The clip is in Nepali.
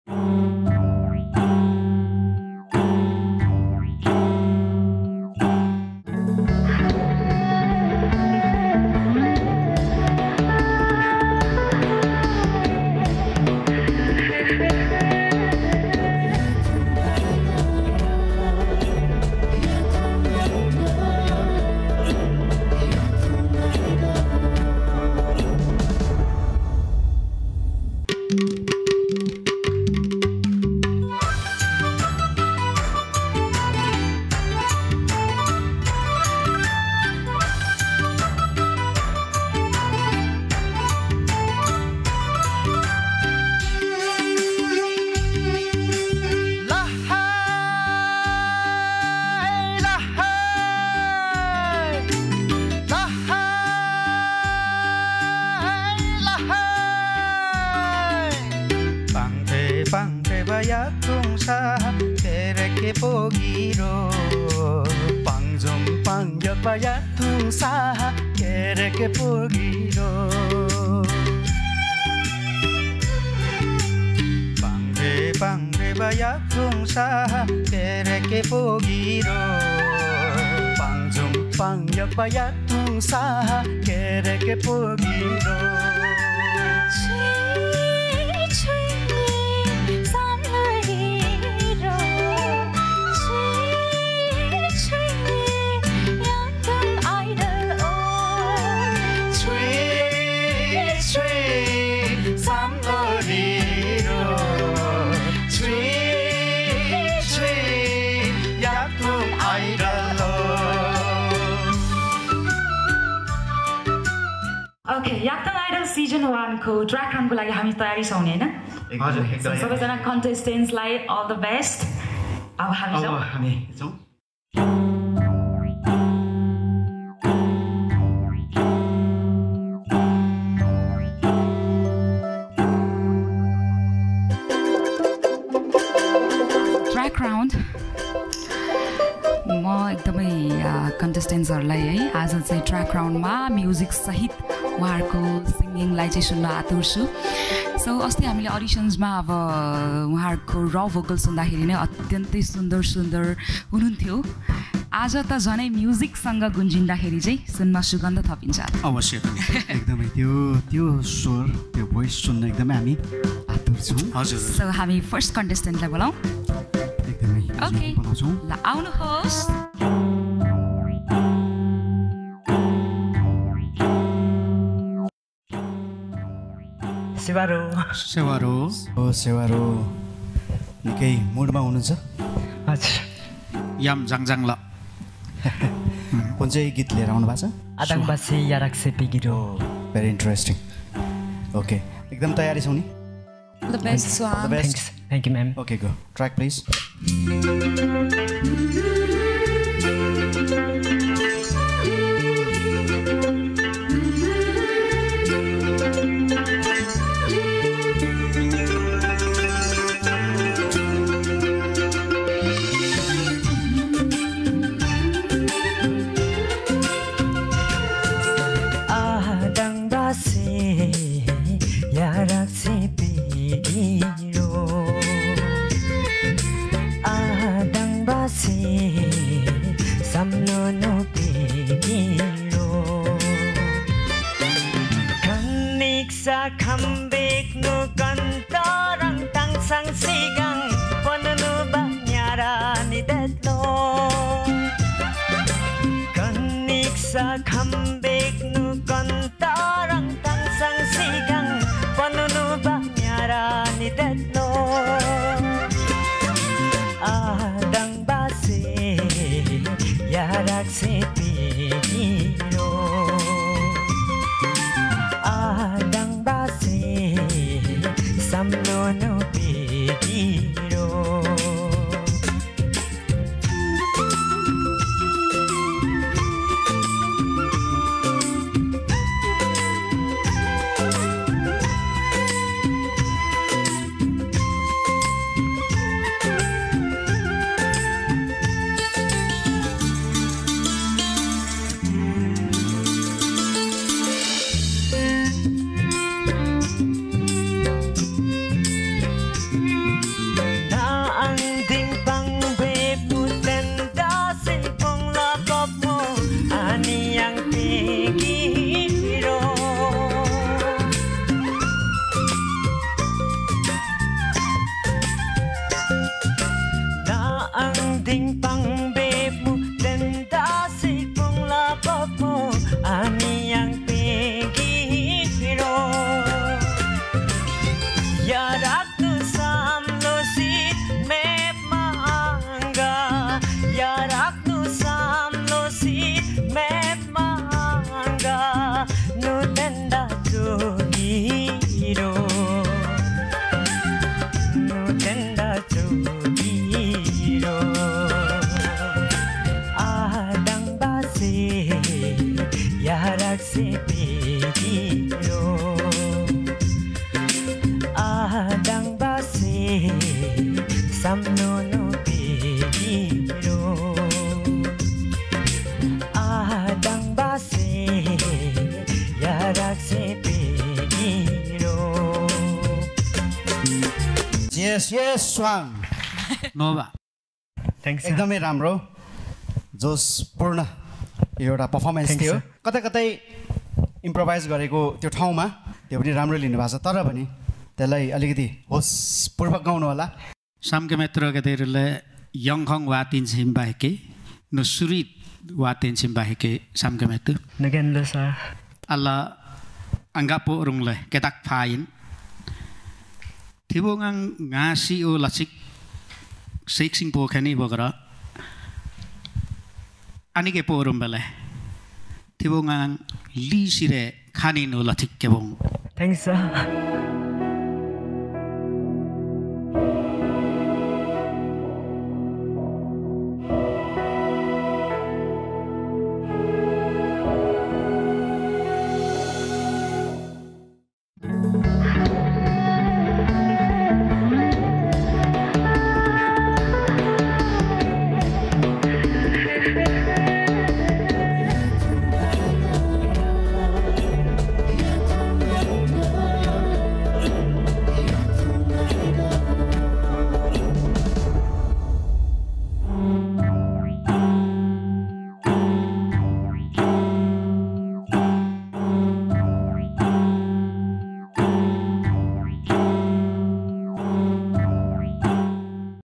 Yakthung sa kereke pogiro pangjom pangjak ba Yakthung sa kereke pogiro bangde bangde ba Yakthung sa kereke pogiro pangjom pangjak ba Yakthung sa kereke pogiro Okay, Yakthung Idol Season 1 को ट्र्याक राउन्डको लागि हामी तयारी छौँ नि हैन? हजुर एकदमै सबैजना कन्टेस्टेन्ट्सलाई अल द बेस्ट अब हामी जाउँ ट्र्याक राउन्ड म एकदमै कन्टेस्टेन्ट्सहरूलाई है आज चाहिँ ट्र्याक राउन्डमा म्युजिक सहित उहाँहरूको सिङ्गिङलाई चाहिँ सुन्न आतुर छु सो अस्ति हामीले अडिसन्समा अब उहाँहरूको र भोकल सुन्दाखेरि नै अत्यन्तै सुन्दर सुन्दर हुनुहुन्थ्यो आज त झनै म्युजिकसँग गुन्जिँदाखेरि चाहिँ सुनमा सुगन्ध थपिन्छ अवश्य पनि एकदमै त्यो स्वर त्यो भोइस सुन्न एकदमै हामी आतुर छौँ हजुर सो हामी फर्स्ट कन्टेस्टेन्टलाई बोलाउँ एकदमै ओके बोलाउँछौँ ल आउनुहोस् सेवारो सेवारो ओ सेवारो निकै मुडमा हुनुहुन्छ हजुर याम जाङजाङ ल कुन चाहिँ गीत लिएर आउनु भएको छ आदङबासी याराक्से पिगिरो भेरी इन्ट्रेस्टिङ ओके एकदम तयारी छौ नि The best song. Thank you, ma'am. Okay, go. Track, please. yes स्वाङ नोभा थ्याङ्क्स एकदमै राम्रो जोसपूर्ण एउटा पर्फर्मेन्स थियो कतै कतै इम्प्रोभाइज गरेको त्यो ठाउँमा त्यो पनि राम्रो लिनुभएको छ तर पनि त्यसलाई अलिकति होसपूर्वक गाउनु होला samkemetrogeterille Yakthung watin simbaheke no surit watin simbaheke samkemetu Nagenlo sa alla anggapo rungle ketak phain thibongang ngasi o lasik sexing po khani bogara anike po rumbele thibongang li sire khani no lathik kebong thanks